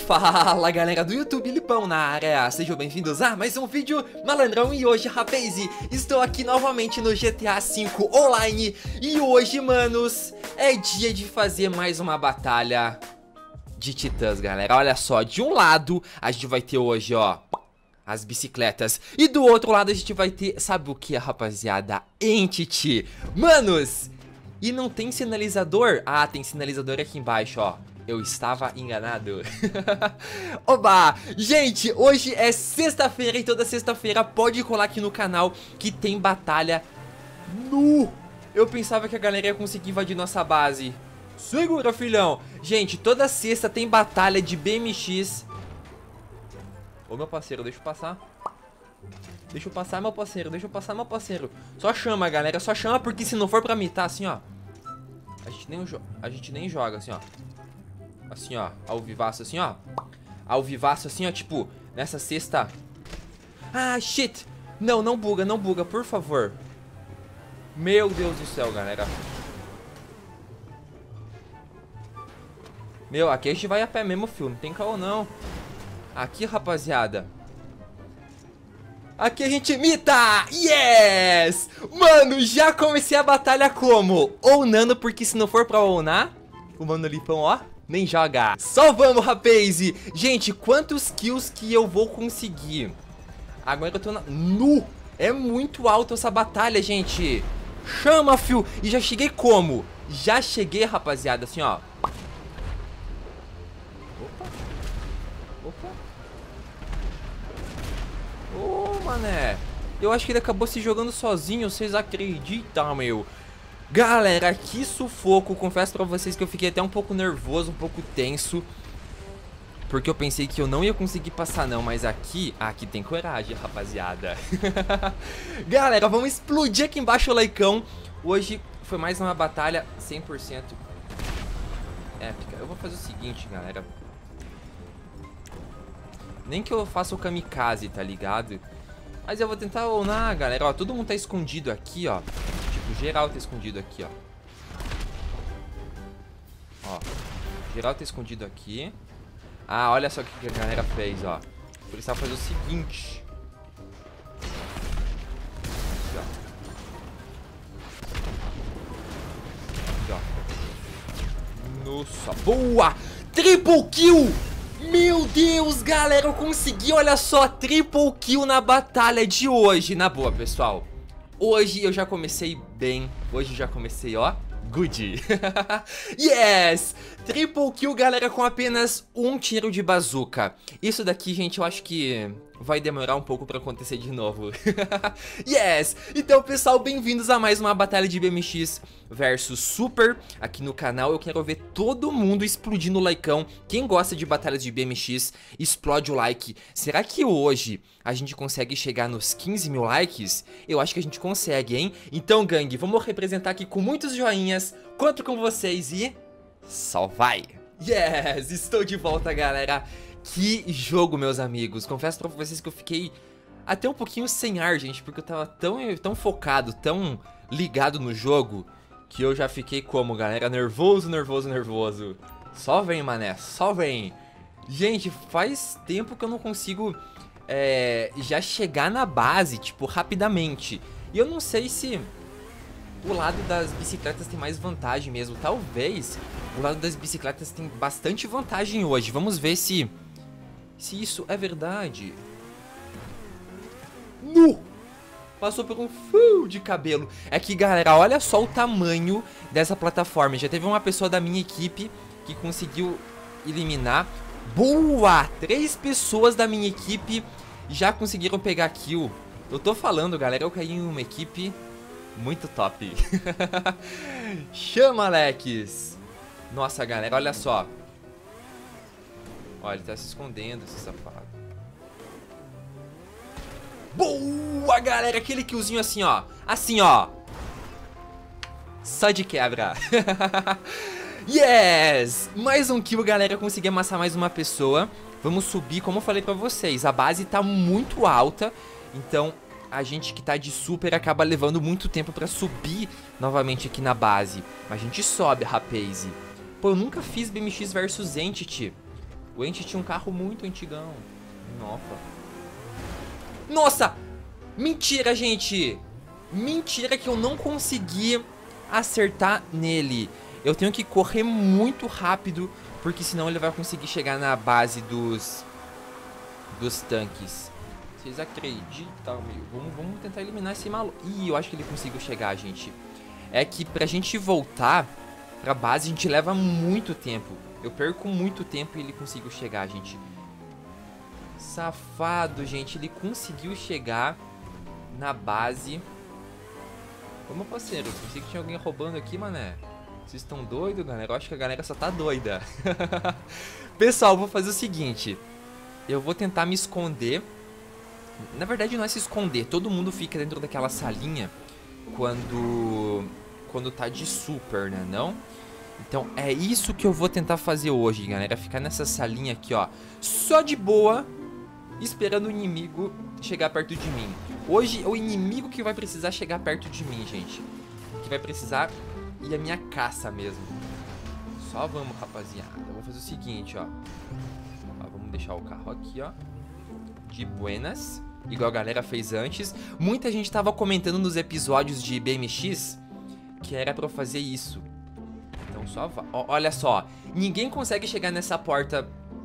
Fala galera do YouTube, Lipão na área, sejam bem-vindos a mais um vídeo malandrão. E hoje, rapaz, estou aqui novamente no GTA V Online. E hoje, manos, é dia de fazer mais uma batalha de titãs, galera. Olha só, de um lado a gente vai ter hoje, ó, as bicicletas. E do outro lado a gente vai ter, sabe o que, rapaziada? Entity. Manos, e não tem sinalizador? Ah, tem sinalizador aqui embaixo, ó. Eu estava enganado. Oba! Gente, hoje é sexta-feira e toda sexta-feira pode colar aqui no canal que tem batalha nu. Eu pensava que a galera ia conseguir invadir nossa base. Segura, filhão. Gente, toda sexta tem batalha de BMX. Ô, meu parceiro, deixa eu passar. Deixa eu passar, meu parceiro. Deixa eu passar, meu parceiro. Só chama, galera. Só chama, porque se não for pra mitar, assim, ó, a gente nem joga, assim, ó. Assim, ó, ao vivaço, assim, ó. Ao vivaço, assim, ó, tipo, nessa sexta. Ah, shit. Não, não buga, por favor. Meu Deus do céu, galera. Meu, aqui a gente vai a pé mesmo, filme. Tem caô, não. Aqui, rapaziada, aqui a gente imita. Yes! Mano, já comecei a batalha como? Ounando, porque se não for pra ounar, o mano Lipão, ó, nem joga. Só vamos, rapaz. Gente, quantos kills que eu vou conseguir? Agora eu tô na... Nu! É muito alto essa batalha, gente. Chama, fio. E já cheguei como? Já cheguei, rapaziada, assim, ó. Opa. Ô, mané. Eu acho que ele acabou se jogando sozinho. Vocês acreditam, meu? Galera, que sufoco. Confesso pra vocês que eu fiquei até um pouco nervoso, um pouco tenso, porque eu pensei que eu não ia conseguir passar não. Mas aqui tem coragem, rapaziada. Galera, vamos explodir aqui embaixo o likeão. Hoje foi mais uma batalha 100% épica. Eu vou fazer o seguinte, galera. Nem que eu faça o kamikaze, tá ligado? Mas eu vou tentar ounar, galera. Ó, todo mundo tá escondido aqui, ó. Geral tá escondido aqui, ó. Ó, geral tá escondido aqui. Ah, olha só o que a galera fez, ó. Por isso ela faz o seguinte. Aqui, ó. Aqui, ó. Nossa, boa! Triple kill! Meu Deus, galera, eu consegui, olha só, triple kill na batalha de hoje. Na boa, pessoal. Hoje eu já comecei bem. Hoje eu já comecei, ó, good. Yes! Triple kill, galera, com apenas um tiro de bazuca. Isso daqui, gente, eu acho que vai demorar um pouco pra acontecer de novo. Yes! Então, pessoal, bem-vindos a mais uma batalha de BMX versus Super aqui no canal. Eu quero ver todo mundo explodindo o likeão. Quem gosta de batalhas de BMX, explode o like. Será que hoje a gente consegue chegar nos 15 mil likes? Eu acho que a gente consegue, hein? Então, gangue, vamos representar aqui com muitos joinhas. Conto com vocês e... só vai! Yes! Estou de volta, galera. Que jogo, meus amigos. Confesso pra vocês que eu fiquei até um pouquinho sem ar, gente, porque eu tava tão focado, tão ligado no jogo, que eu já fiquei como, galera? Nervoso. Só vem, mané, só vem. Gente, faz tempo que eu não consigo já chegar na base, tipo, rapidamente. E eu não sei se o lado das bicicletas tem mais vantagem mesmo. Talvez o lado das bicicletas tem bastante vantagem hoje. Vamos ver se isso é verdade. Nu! Passou por um fio de cabelo. É que, galera, olha só o tamanho dessa plataforma. Já teve uma pessoa da minha equipe que conseguiu eliminar. Boa! 3 pessoas da minha equipe já conseguiram pegar kill. Eu tô falando, galera, eu caí em uma equipe muito top. Chama, Alex. Nossa, galera, olha só. Olha, ele tá se escondendo, esse safado. Boa, galera. Aquele killzinho assim, ó. Assim, ó. Só de quebra. Yes! Mais um kill, galera. Eu consegui amassar mais uma pessoa. Vamos subir, como eu falei pra vocês. A base tá muito alta. Então, a gente que tá de super acaba levando muito tempo pra subir novamente aqui na base. Mas a gente sobe, rapaz. Pô, eu nunca fiz BMX versus Entity. O Ent tinha um carro muito antigão. Nossa! Mentira, gente! Mentira que eu não consegui acertar nele. Eu tenho que correr muito rápido, porque senão ele vai conseguir chegar na base dos tanques. Vocês acreditam, meu? Vamos tentar eliminar esse maluco. Ih, eu acho que ele conseguiu chegar, gente. É que pra gente voltar pra base, a gente leva muito tempo. Eu perco muito tempo e ele conseguiu chegar, gente. Safado, gente. Ele conseguiu chegar na base. Vamos, parceiro. Pensei que tinha alguém roubando aqui, mané. Vocês estão doidos, galera? Eu acho que a galera só tá doida. Pessoal, eu vou fazer o seguinte. Eu vou tentar me esconder. Na verdade, não é se esconder. Todo mundo fica dentro daquela salinha quando tá de super, né? Não? Então, é isso que eu vou tentar fazer hoje, galera. Ficar nessa salinha aqui, ó. Só de boa, esperando o inimigo chegar perto de mim. Hoje é o inimigo que vai precisar chegar perto de mim, gente. Que vai precisar ir a minha caça mesmo. Só vamos, rapaziada. Eu vou fazer o seguinte, ó. Vamos deixar o carro aqui, ó. De buenas. Igual a galera fez antes. Muita gente tava comentando nos episódios de BMX que era pra eu fazer isso. Então só vai. Olha só. Ninguém consegue chegar nessa porta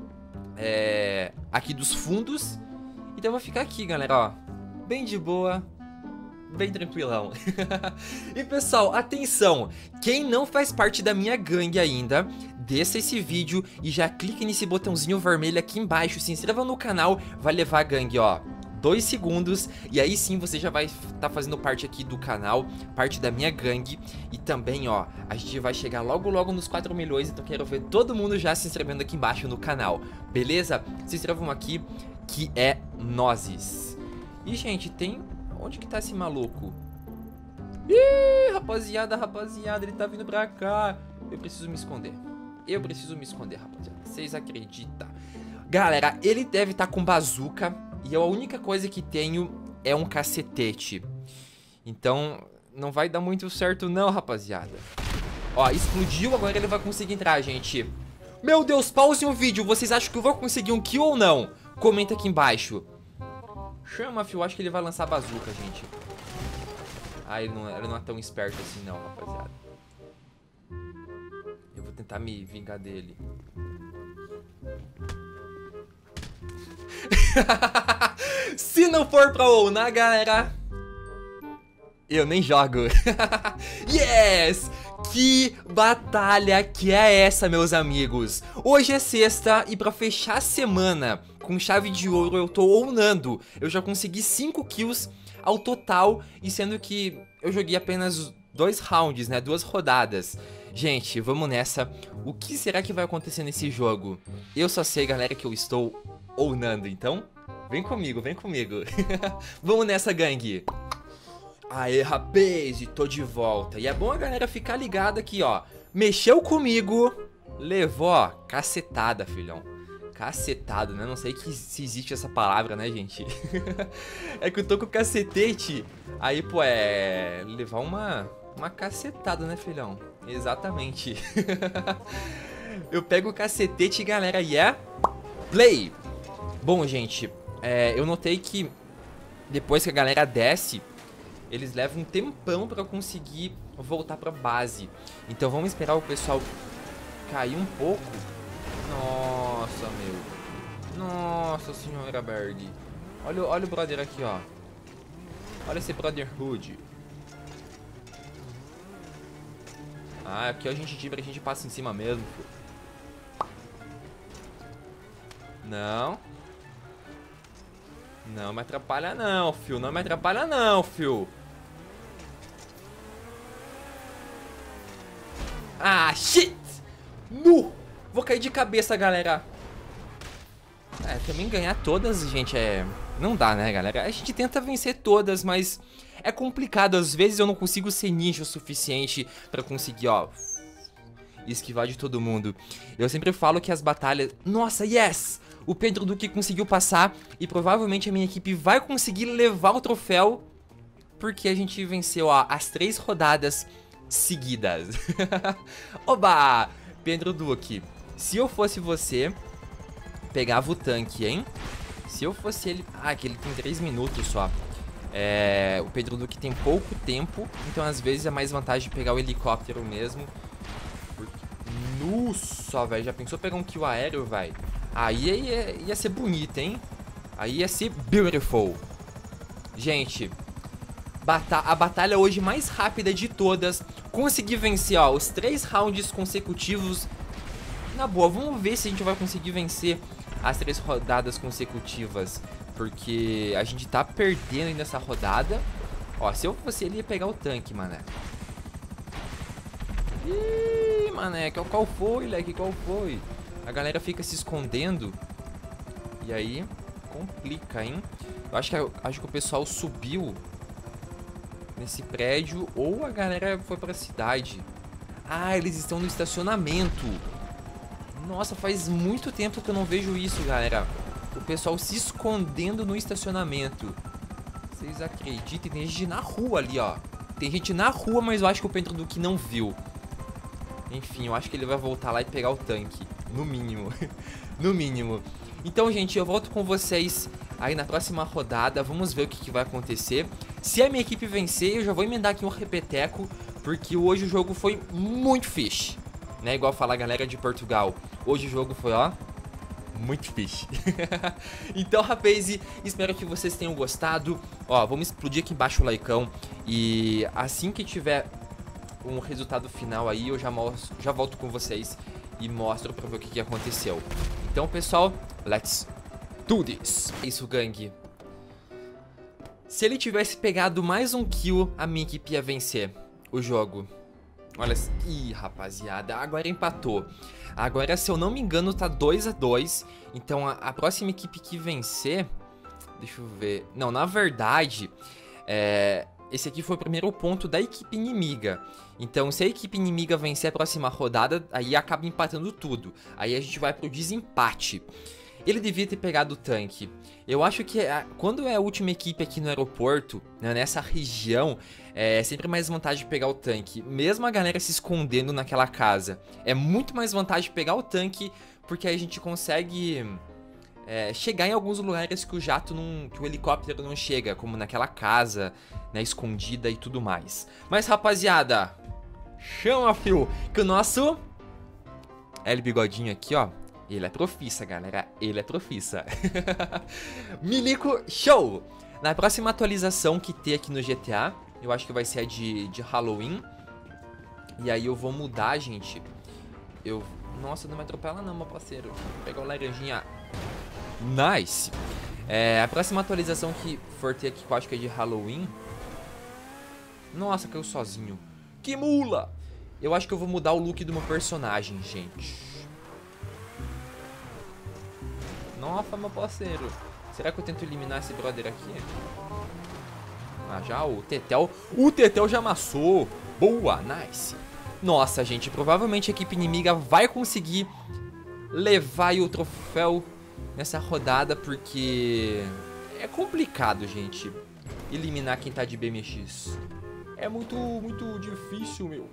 aqui dos fundos. Então eu vou ficar aqui, galera, ó. Bem de boa. Bem tranquilão. E pessoal, atenção. Quem não faz parte da minha gangue ainda, desça esse vídeo e já clique nesse botãozinho vermelho aqui embaixo. Se inscreva no canal, vai levar a gangue, ó. 2 segundos, e aí sim você já vai estar fazendo parte aqui do canal, parte da minha gangue. E também, ó, a gente vai chegar logo logo nos 4 milhões, então quero ver todo mundo já se inscrevendo aqui embaixo no canal, beleza? Se inscrevam aqui, que é nozes. E, gente, tem... Onde que tá esse maluco? Ih, rapaziada, ele tá vindo pra cá. Eu preciso me esconder, rapaziada. Vocês acreditam? Galera, ele deve estar com bazuca. E a única coisa que tenho é um cacetete. Então, não vai dar muito certo não, rapaziada. Ó, explodiu, agora ele vai conseguir entrar, gente. Meu Deus, pausem o vídeo. Vocês acham que eu vou conseguir um kill ou não? Comenta aqui embaixo. Chama, fio. Acho que ele vai lançar bazuca, gente. Ah, ele não é tão esperto assim não, rapaziada. Eu vou tentar me vingar dele. Se não for pra Onar, galera, eu nem jogo. Yes! Que batalha que é essa, meus amigos? Hoje é sexta e pra fechar a semana com chave de ouro eu tô ounando. Eu já consegui 5 kills ao total, e sendo que eu joguei apenas 2 rounds, né? 2 rodadas. Gente, vamos nessa. O que será que vai acontecer nesse jogo? Eu só sei, galera, que eu estou ounando, então vem comigo, vem comigo. Vamos nessa, gangue. Aê, rapaz, tô de volta. E é bom a galera ficar ligada aqui, ó. Mexeu comigo, levou, ó, cacetada, filhão. Cacetado, né? Não sei se existe essa palavra, né, gente? É que eu tô com o cacetete. Aí, pô, é... levar uma cacetada, né, filhão? Exatamente. Eu pego o cacetete, galera, e é... play! Bom, gente, eu notei que depois que a galera desce, eles levam um tempão pra conseguir voltar pra base. Então vamos esperar o pessoal cair um pouco. Nossa, meu. Nossa senhora, Berg. Olha o brother aqui, ó. Olha esse brotherhood. Ah, aqui a gente passa em cima mesmo, filho. Não. Não me atrapalha não, fio. Não me atrapalha não, fio. Ah, shit! Nu! Vou cair de cabeça, galera. Também ganhar todas, gente, não dá, né, galera? A gente tenta vencer todas, mas é complicado. Às vezes eu não consigo ser ninja o suficiente pra conseguir, ó, esquivar de todo mundo. Eu sempre falo que as batalhas... Nossa, yes! O Pedro Duque conseguiu passar e provavelmente a minha equipe vai conseguir levar o troféu porque a gente venceu, ó, as 3 rodadas seguidas. Oba! Pedro Duque, se eu fosse você, pegava o tanque, hein? Se eu fosse ele... Ah, que ele tem 3 minutos só. O Pedro Duque tem pouco tempo, então às vezes é mais vantagem pegar o helicóptero mesmo. Porque... Nossa, velho, já pensou pegar um kill aéreo, velho? Aí ia ser bonito, hein? Aí ia ser beautiful. Gente, a batalha hoje mais rápida de todas. Consegui vencer, ó, os 3 rounds consecutivos. Na boa, vamos ver se a gente vai conseguir vencer as 3 rodadas consecutivas. Porque a gente tá perdendo aí nessa rodada. Ó, se eu fosse ele, ia pegar o tanque, mané. Ih, mané, qual foi, leque? Qual foi? A galera fica se escondendo. E aí, complica, hein? Eu acho que o pessoal subiu nesse prédio. Ou a galera foi pra cidade. Ah, eles estão no estacionamento. Nossa, faz muito tempo que eu não vejo isso, galera. O pessoal se escondendo no estacionamento. Vocês acreditem? Tem gente na rua ali, ó. Tem gente na rua, mas eu acho que o Pedro Duque não viu. Enfim, eu acho que ele vai voltar lá e pegar o tanque. No mínimo. No mínimo. Então, gente, eu volto com vocês aí na próxima rodada. Vamos ver o que vai acontecer. Se a minha equipe vencer, eu já vou emendar aqui um repeteco. Porque hoje o jogo foi muito fish. Né? Igual falar a galera de Portugal. Hoje o jogo foi, ó, muito fish. Então, rapaz, espero que vocês tenham gostado. Ó, vamos explodir aqui embaixo o likeão. E assim que tiver um resultado final aí, eu já volto com vocês e mostro pra ver o que aconteceu. Então, pessoal, let's do this. Isso, gangue. Se ele tivesse pegado mais um kill, a minha equipe ia vencer o jogo. Olha, ih, rapaziada, agora empatou. Agora, se eu não me engano, tá 2-2. Então, a próxima equipe que vencer... Deixa eu ver... Não, na verdade, esse aqui foi o primeiro ponto da equipe inimiga. Então, se a equipe inimiga vencer a próxima rodada, aí acaba empatando tudo. Aí a gente vai pro desempate. Ele devia ter pegado o tanque. Eu acho que quando é a última equipe aqui no aeroporto, né, nessa região, é sempre mais vantagem pegar o tanque. Mesmo a galera se escondendo naquela casa. É muito mais vantagem pegar o tanque, porque aí a gente consegue chegar em alguns lugares que o helicóptero não chega, como naquela casa, né, escondida e tudo mais. Mas, rapaziada, chama, fio, que o nosso L Bigodinho aqui, ó, ele é profissa, galera. Ele é profissa. Milico Show! Na próxima atualização que ter aqui no GTA, eu acho que vai ser a de Halloween. E aí eu vou mudar, gente. Nossa, não me atropela não, meu parceiro. Vou pegar o laranjinha. Nice! A próxima atualização que for ter aqui, que eu acho que é de Halloween. Nossa, caiu sozinho. Que mula! Eu acho que eu vou mudar o look do meu personagem, gente. Nossa, meu parceiro. Será que eu tento eliminar esse brother aqui? Ah, já o Tetel. O Tetel já amassou. Boa, nice. Nossa, gente, provavelmente a equipe inimiga vai conseguir levar aí o troféu nessa rodada, porque é complicado, gente, eliminar quem tá de BMX. É muito difícil, meu.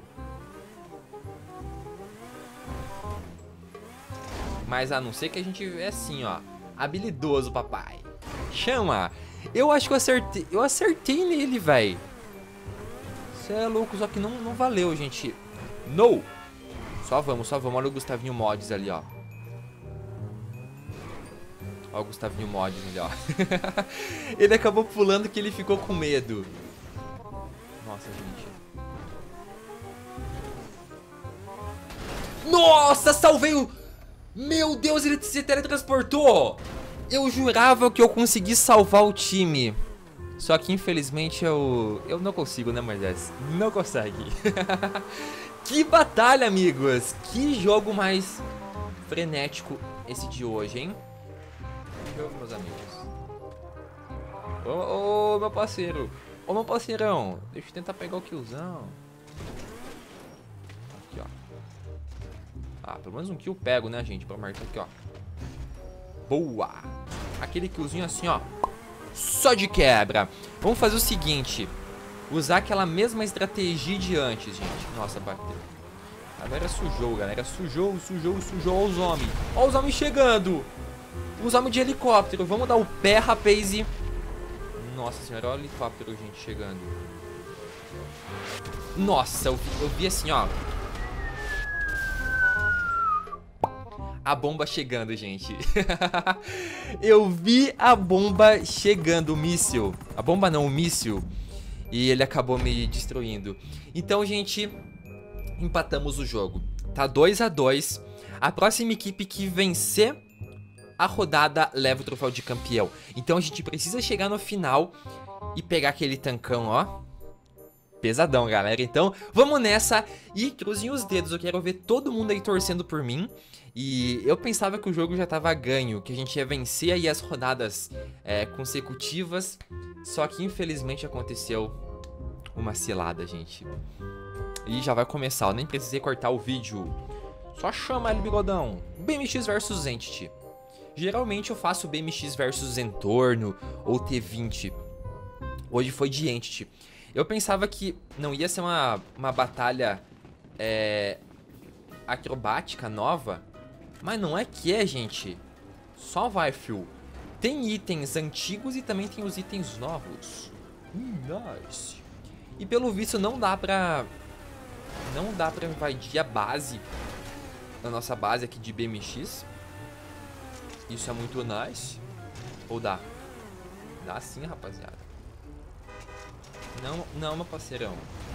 Mas a não ser que a gente é assim, ó, habilidoso, papai. Chama! Eu acho que eu acertei nele, velho. Você é louco, só que não valeu, gente. No! Só vamos. Olha o Gustavinho Mods ali, ó. Olha o Gustavinho Mods ali, ó. Ele acabou pulando que ele ficou com medo. Nossa, gente. Nossa, salvei o... Meu Deus, ele se teletransportou! Eu jurava que eu consegui salvar o time. Só que infelizmente eu não consigo, né, Moisés? Não consegue. Que batalha, amigos! Que jogo mais frenético esse de hoje, hein? Que jogo, meus amigos. Ô, meu parceiro. Ô, meu parceirão. Deixa eu tentar pegar o killzão. Aqui, ó. Ah, pelo menos um kill eu pego, né, gente? Pra marcar aqui, ó. Boa! Aquele killzinho assim, ó. Só de quebra. Vamos fazer o seguinte. Usar aquela mesma estratégia de antes, gente. Nossa, bateu. A galera sujou, galera. Sujou. Olha os homens. Olha os homens chegando. Usamos de helicóptero. Vamos dar o pé, rapaz. E... Nossa senhora, olha o helicóptero, gente, chegando. Nossa, eu vi assim, ó. A bomba chegando, gente. Eu vi a bomba chegando, o míssil. A bomba não, o míssil. E ele acabou me destruindo. Então, gente, empatamos o jogo. Tá 2-2. A próxima equipe que vencer a rodada leva o troféu de campeão. Então a gente precisa chegar no final e pegar aquele tancão, ó. Pesadão, galera. Então, vamos nessa e cruzem os dedos. Eu quero ver todo mundo aí torcendo por mim. E eu pensava que o jogo já tava ganho, que a gente ia vencer aí as rodadas consecutivas. Só que infelizmente aconteceu uma cilada, gente. E já vai começar, eu nem precisei cortar o vídeo. Só chama ele, bigodão. BMX versus Entity. Geralmente eu faço BMX versus Entorno ou T20. Hoje foi de Entity. Eu pensava que não ia ser uma batalha acrobática nova. Mas não é que é, gente. Só vai, fio. Tem itens antigos e também tem os itens novos. Nice. E pelo visto não dá pra invadir a base. A nossa base aqui de BMX. Isso é muito nice. Ou dá? Dá sim, rapaziada. Não, meu parceirão.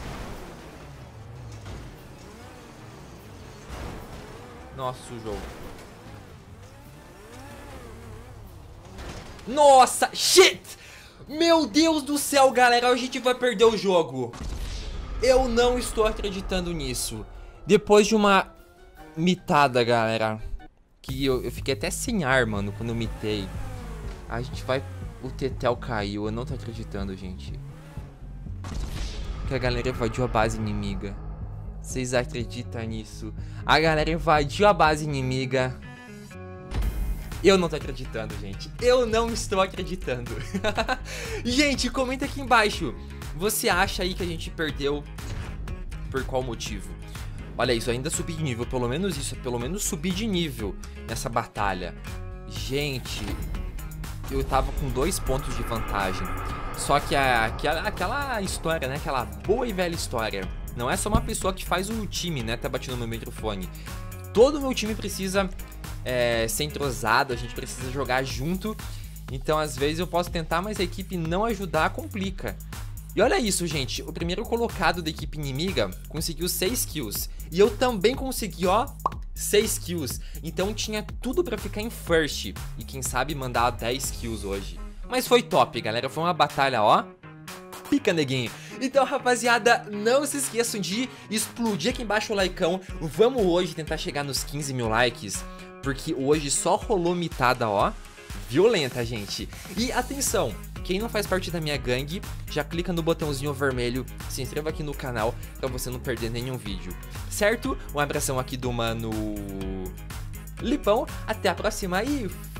Nossa, o jogo. Nossa, shit! Meu Deus do céu, galera, a gente vai perder o jogo. Eu não estou acreditando nisso. Depois de uma mitada, galera, que eu fiquei até sem ar, mano, quando eu mitei. A gente vai... O Tetel caiu, eu não tô acreditando, gente. Que a galera invadiu a base inimiga. Vocês acreditam nisso? A galera invadiu a base inimiga. Eu não tô acreditando, gente. Eu não estou acreditando. Gente, comenta aqui embaixo. Você acha aí que a gente perdeu por qual motivo? Olha isso, ainda subi de nível. Pelo menos isso, pelo menos subi de nível nessa batalha. Gente, eu tava com 2 pontos de vantagem. Só que aquela história, né? Aquela boa e velha história. Não é só uma pessoa que faz o time, né? Tá batendo no meu microfone. Todo o meu time precisa ser entrosado, a gente precisa jogar junto. Então, às vezes, eu posso tentar, mas a equipe não ajudar, complica. E olha isso, gente. O primeiro colocado da equipe inimiga conseguiu 6 kills. E eu também consegui, ó, 6 kills. Então, tinha tudo pra ficar em first. E quem sabe mandar 10 kills hoje. Mas foi top, galera. Foi uma batalha, ó. Pica, neguinho. Então, rapaziada, não se esqueçam de explodir aqui embaixo o likeão. Vamos hoje tentar chegar nos 15 mil likes, porque hoje só rolou mitada, ó, violenta, gente. E atenção, quem não faz parte da minha gangue, já clica no botãozinho vermelho, se inscreva aqui no canal pra você não perder nenhum vídeo, certo? Um abração aqui do mano Lipão, até a próxima e